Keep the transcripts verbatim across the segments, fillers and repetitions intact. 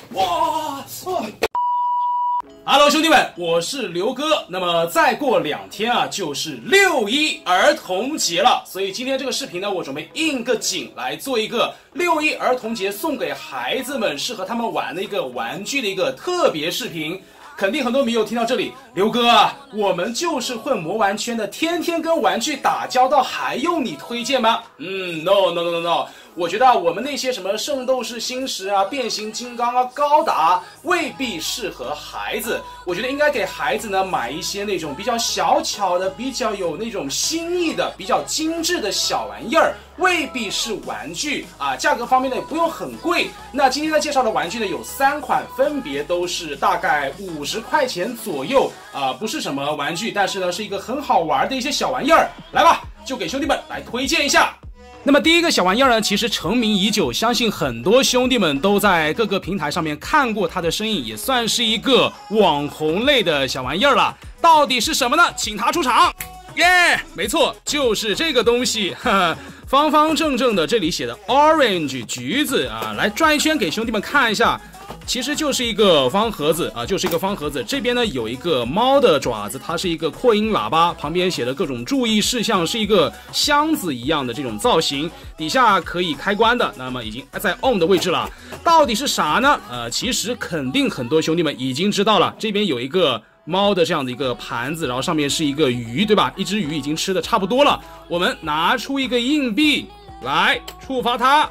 哇！哦 Hello， 兄弟们，我是刘哥。那么再过两天啊，就是六一儿童节了，所以今天这个视频呢，我准备应个景来做一个六一儿童节送给孩子们适合他们玩的一个玩具的一个特别视频。肯定很多迷友听到这里，刘哥啊，我们就是混魔玩圈的，天天跟玩具打交道，还用你推荐吗？嗯 ，no no no no no。我觉得啊，我们那些什么圣斗士星矢啊、变形金刚啊、高达啊，未必适合孩子。我觉得应该给孩子呢买一些那种比较小巧的、比较有那种新意的、比较精致的小玩意儿，未必是玩具啊。价格方面呢也不用很贵。那今天呢介绍的玩具呢有三款，分别都是大概五十块钱左右啊，不是什么玩具，但是呢是一个很好玩的一些小玩意儿。来吧，就给兄弟们来推荐一下。那么第一个小玩意儿呢，其实成名已久，相信很多兄弟们都在各个平台上面看过它的身影，也算是一个网红类的小玩意儿了。到底是什么呢？请他出场。耶、yeah, 没错，就是这个东西，哈哈，方方正正的，这里写的 orange 橘子啊，来转一圈给兄弟们看一下。其实就是一个方盒子啊，就是一个方盒子。这边呢有一个猫的爪子，它是一个扩音喇叭，旁边写的各种注意事项，是一个箱子一样的这种造型，底下可以开关的。那么已经在 on 的位置了，到底是啥呢？呃，其实肯定很多兄弟们已经知道了。这边有一个猫的这样的一个盘子，然后上面是一个鱼，对吧？一只鱼已经吃的差不多了，我们拿出一个硬币来触发它。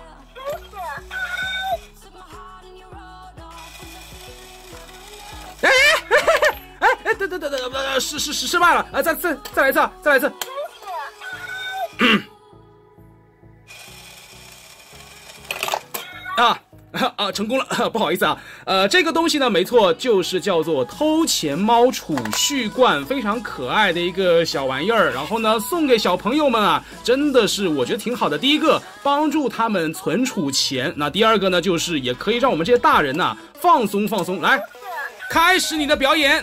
哎哎哎！等等等等，失失失失败了！啊，再再再来一次，再来一次。嗯、啊啊，成功了！不好意思啊，呃，这个东西呢，没错，就是叫做偷钱猫储蓄罐，非常可爱的一个小玩意儿。然后呢，送给小朋友们啊，真的是我觉得挺好的。第一个，帮助他们存储钱；那第二个呢，就是也可以让我们这些大人呐、啊、放松放松。来。开始你的表演，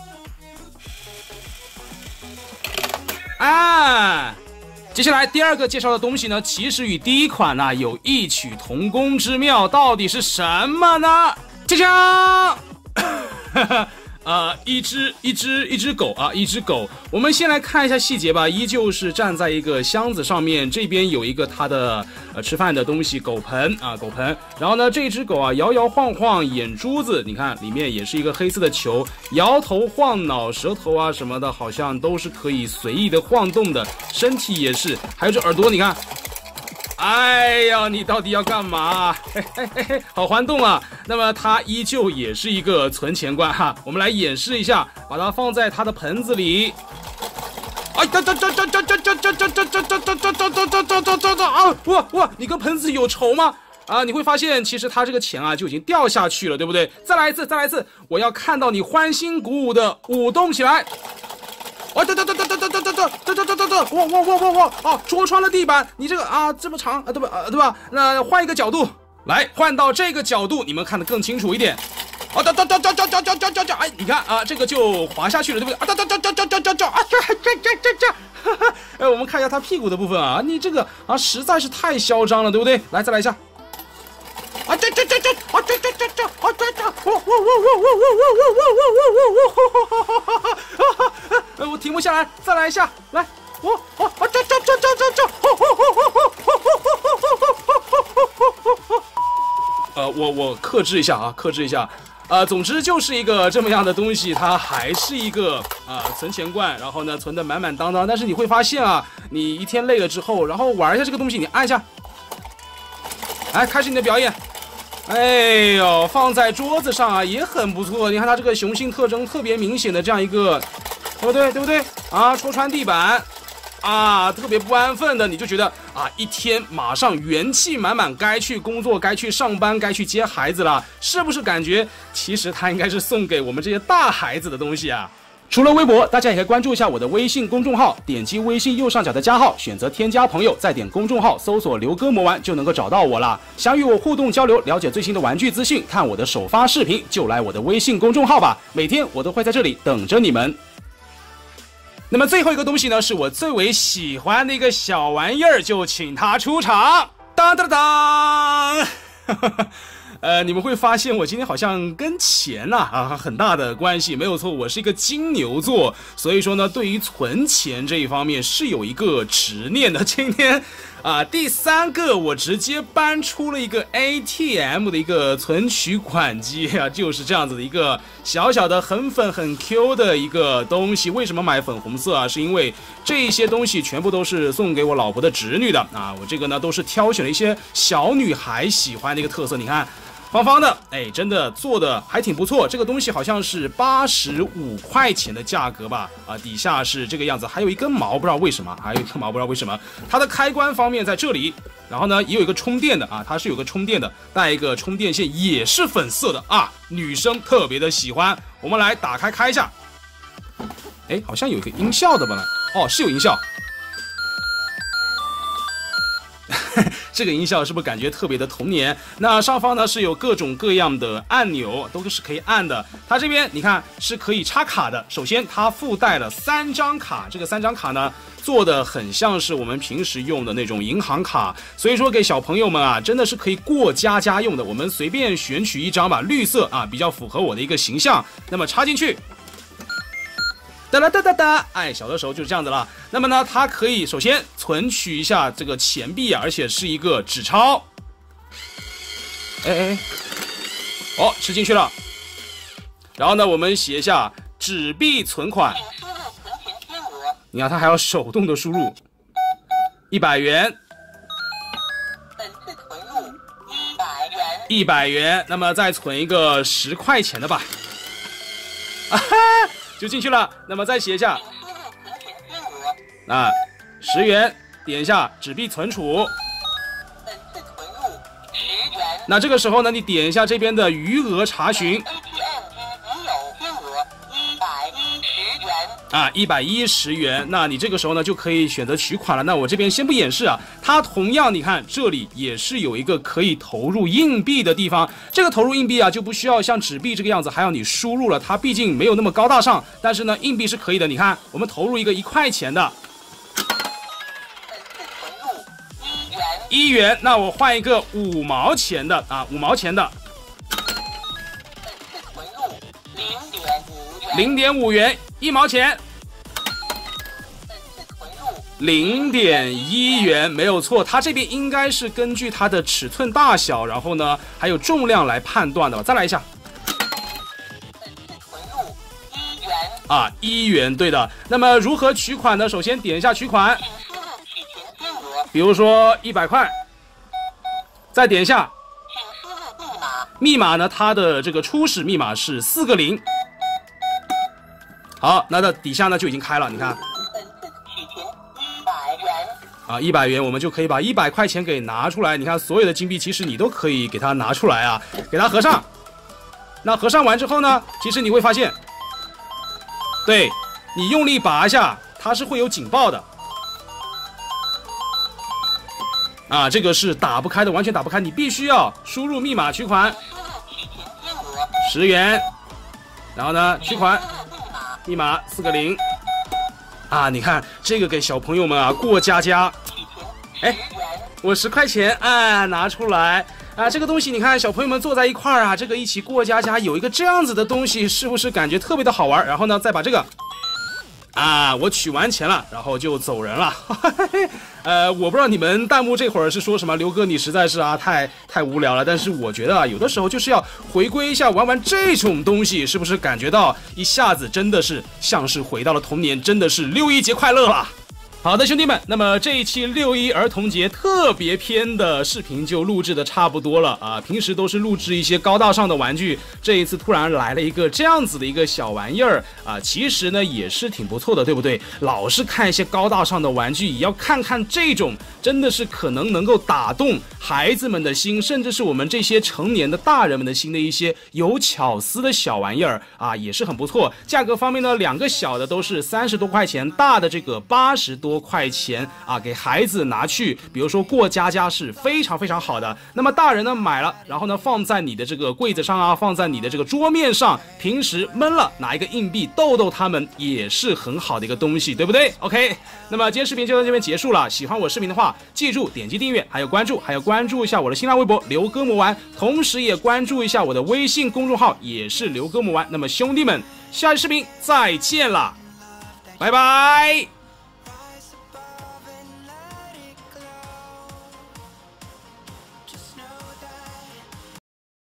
啊！接下来第二个介绍的东西呢，其实与第一款呢、啊、有异曲同工之妙，到底是什么呢？锵锵！呃，一只一只一只狗啊，一只狗。我们先来看一下细节吧，依旧是站在一个箱子上面，这边有一个它的呃吃饭的东西，狗盆啊，狗盆。然后呢，这只狗啊摇摇晃晃，眼珠子，你看里面也是一个黑色的球，摇头晃脑，舌头啊什么的，好像都是可以随意的晃动的，身体也是，还有这耳朵，你看。哎呀，你到底要干嘛？嘿嘿嘿嘿，好欢动啊！那么它依旧也是一个存钱罐哈，我们来演示一下，把它放在它的盆子里。哎，这这这这这这这这这这这这这这这这这这这啊！哇哇，你跟盆子有仇吗？啊，你会发现其实它这个钱啊就已经掉下去了，对不对？再来一次，再来一次，我要看到你欢欣鼓舞的舞动起来。哦，这这这这这这这这这这这这这，哇哇哇哇哇！啊，戳穿了地板，你这个啊这么长啊，对吧？啊对吧？那换一个角度，来换到这个角度，你们看得更清楚一点。啊，这这这这这这这这这这，哎，你看啊，这个就滑下去了，对不对？啊，这这这这这这这这啊，这这这这这，哈哈，哎，我们看一下它屁股的部分啊，你这个啊实在是太嚣张了，对不对？来，再来一下。啊，这这这这，啊这这这这，啊这这，我我我我我我我我我我我我我我我我我，我停不下来，再来一下，来，我我啊这这这这这这，呃，我我克制一下啊，克制一下，呃，总之就是一个这么样的东西，它还是一个啊、呃、存钱罐，然后呢存得满满当当，但是你会发现啊，你一天累了之后，然后玩一下这个东西，你按一下，来开始你的表演。哎呦，放在桌子上啊也很不错。你看它这个雄性特征特别明显的这样一个，对不对？对不对？啊，戳穿地板，啊，特别不安分的，你就觉得啊，一天马上元气满满，该去工作，该去上班，该去接孩子了，是不是感觉其实它应该是送给我们这些大孩子的东西啊？除了微博，大家也可以关注一下我的微信公众号，点击微信右上角的加号，选择添加朋友，再点公众号搜索刘哥魔玩就能够找到我了。想与我互动交流，了解最新的玩具资讯，看我的首发视频，就来我的微信公众号吧，每天我都会在这里等着你们。那么最后一个东西呢，是我最为喜欢的一个小玩意儿，就请它出场。当当当呃，你们会发现我今天好像跟钱呐 啊, 啊很大的关系，没有错，我是一个金牛座，所以说呢，对于存钱这一方面是有一个执念的。今天啊，第三个我直接搬出了一个 A T M 的一个存取款机啊，就是这样子的一个小小的很粉很 Q 的一个东西。为什么买粉红色啊？是因为这些东西全部都是送给我老婆的侄女的啊，我这个呢都是挑选了一些小女孩喜欢的一个特色，你看。方方的，哎，真的做的还挺不错。这个东西好像是八十五块钱的价格吧？啊，底下是这个样子，还有一根毛，不知道为什么，还有一根毛，不知道为什么。它的开关方面在这里，然后呢也有一个充电的啊，它是有个充电的，带一个充电线，也是粉色的啊，女生特别的喜欢。我们来打开开一下，哎，好像有一个音效的吧？哦，是有音效。这个音效是不是感觉特别的童年？那上方呢是有各种各样的按钮，都是可以按的。它这边你看是可以插卡的。首先它附带了三张卡，这个三张卡呢做的很像是我们平时用的那种银行卡，所以说给小朋友们啊真的是可以过家家用的。我们随便选取一张吧，绿色啊比较符合我的一个形象，那么插进去。哒啦哒哒哒，哎，小的时候就是这样子了。那么呢，它可以首先存取一下这个钱币啊，而且是一个纸钞。哎哎，哦，吃进去了。然后呢，我们写一下纸币存款。你看，它还要手动的输入，一百元。 本次存入一百元。 一百元，那么再存一个十块钱的吧。啊哈。就进去了，那么再写一下啊，十元，点一下纸币存储。 本次存入十元。 那这个时候呢，你点一下这边的余额查询。 A T M 已有金额一百一十元。 啊，一百一十元。那你这个时候呢，就可以选择取款了。那我这边先不演示啊，它同样你看这里也是有一个可以投入硬币的地方。这个投入硬币啊，就不需要像纸币这个样子，还要你输入了。它毕竟没有那么高大上，但是呢，硬币是可以的。你看，我们投入一个一块钱的。一元，那我换一个五毛钱的啊，五毛钱的。零点五元，一毛钱。零点一元，没有错，它这边应该是根据它的尺寸大小，然后呢还有重量来判断的吧。再来一下。啊，一元，对的。那么如何取款呢？首先点一下取款。比如说一百块，再点一下，密码呢？它的这个初始密码是四个零。好，那它底下呢就已经开了，你看。啊，一百元，我们就可以把一百块钱给拿出来。你看，所有的金币其实你都可以给它拿出来啊，给它合上。那合上完之后呢，其实你会发现，对你用力拔一下，它是会有警报的。啊，这个是打不开的，完全打不开，你必须要输入密码取款，十元，然后呢取款，密码四个零，啊，你看这个给小朋友们啊过家家，哎，我十块钱啊拿出来啊，这个东西你看小朋友们坐在一块儿啊，这个一起过家家有一个这样子的东西，是不是感觉特别的好玩？然后呢再把这个。啊，我取完钱了，然后就走人了。呃，我不知道你们弹幕这会儿是说什么，刘哥你实在是啊太太无聊了。但是我觉得啊，有的时候就是要回归一下，玩玩这种东西，是不是感觉到一下子真的是像是回到了童年，真的是六一节快乐啦！好的，兄弟们，那么这一期六一儿童节特别篇的视频就录制的差不多了啊。平时都是录制一些高大上的玩具，这一次突然来了一个这样子的一个小玩意儿啊，其实呢也是挺不错的，对不对？老是看一些高大上的玩具，也要看看这种真的是可能能够打动孩子们的心，甚至是我们这些成年的大人们的心的一些有巧思的小玩意儿啊，也是很不错。价格方面呢，两个小的都是三十多块钱，大的这个八十多。 多块钱啊，给孩子拿去，比如说过家家是非常非常好的。那么大人呢买了，然后呢放在你的这个柜子上啊，放在你的这个桌面上，平时闷了拿一个硬币逗逗他们，也是很好的一个东西，对不对 ？OK， 那么今天视频就到这边结束了。喜欢我视频的话，记住点击订阅，还有关注，还有关注一下我的新浪微博刘哥魔玩，同时也关注一下我的微信公众号，也是刘哥魔玩。那么兄弟们，下期视频再见啦，拜拜。